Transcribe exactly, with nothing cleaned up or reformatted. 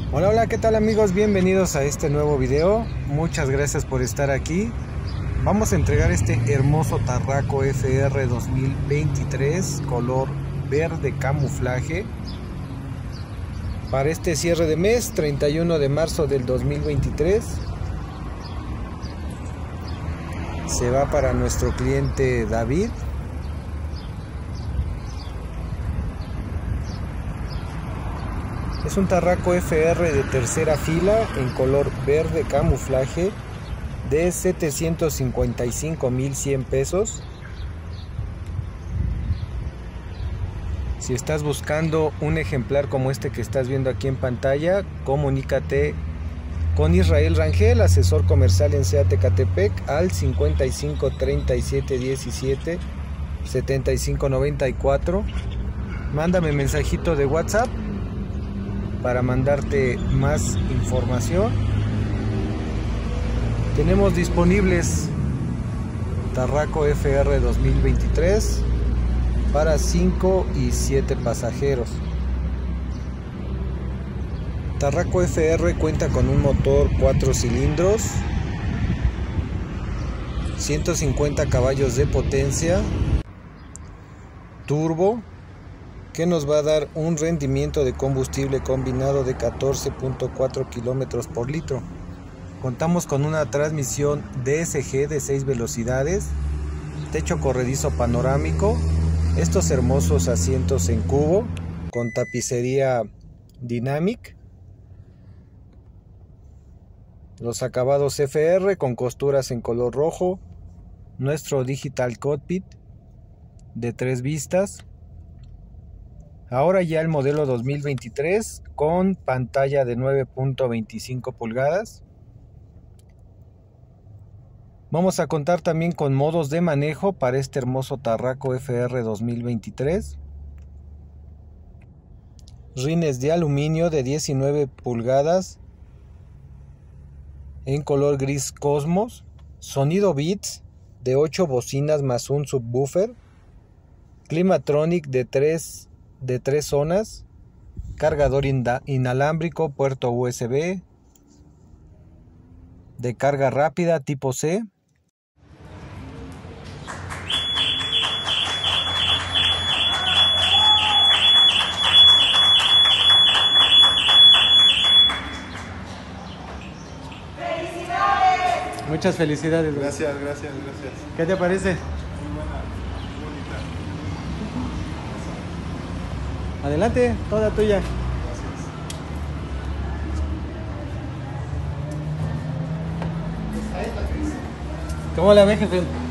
Hola, hola, ¿qué tal amigos? Bienvenidos a este nuevo video. Muchas gracias por estar aquí. Vamos a entregar este hermoso Tarraco F R dos mil veintitrés color verde camuflaje para este cierre de mes, treinta y uno de marzo del dos mil veintitrés. Se va para nuestro cliente David. Es un Tarraco F R de tercera fila en color verde camuflaje de setecientos cincuenta y cinco mil cien pesos. Si estás buscando un ejemplar como este que estás viendo aquí en pantalla, comunícate con Israel Rangel, asesor comercial en SEAT Ecatepec, al cincuenta y cinco treinta y siete diecisiete setenta y cinco noventa y cuatro. Mándame mensajito de WhatsApp para mandarte más información. Tenemos disponibles Tarraco F R dos mil veintitrés para cinco y siete pasajeros. Tarraco F R cuenta con un motor cuatro cilindros, ciento cincuenta caballos de potencia, turbo, que nos va a dar un rendimiento de combustible combinado de catorce punto cuatro kilómetros por litro. Contamos con una transmisión D S G de seis velocidades, techo corredizo panorámico, estos hermosos asientos en cubo con tapicería Dynamic, los acabados F R con costuras en color rojo, nuestro Digital Cockpit de tres vistas. Ahora ya el modelo dos mil veintitrés con pantalla de nueve punto veinticinco pulgadas. Vamos a contar también con modos de manejo para este hermoso Tarraco F R dos mil veintitrés. Rines de aluminio de diecinueve pulgadas en color gris Cosmos. Sonido Beats de ocho bocinas más un subwoofer. Climatronic de tres de tres zonas, cargador inalámbrico, puerto U S B, de carga rápida tipo C. ¡Felicidades! Muchas felicidades. Gracias, gracias, gracias. ¿Qué te parece? Muy buena, muy bonita. Adelante, toda tuya. ¿Cómo la ve, jefe?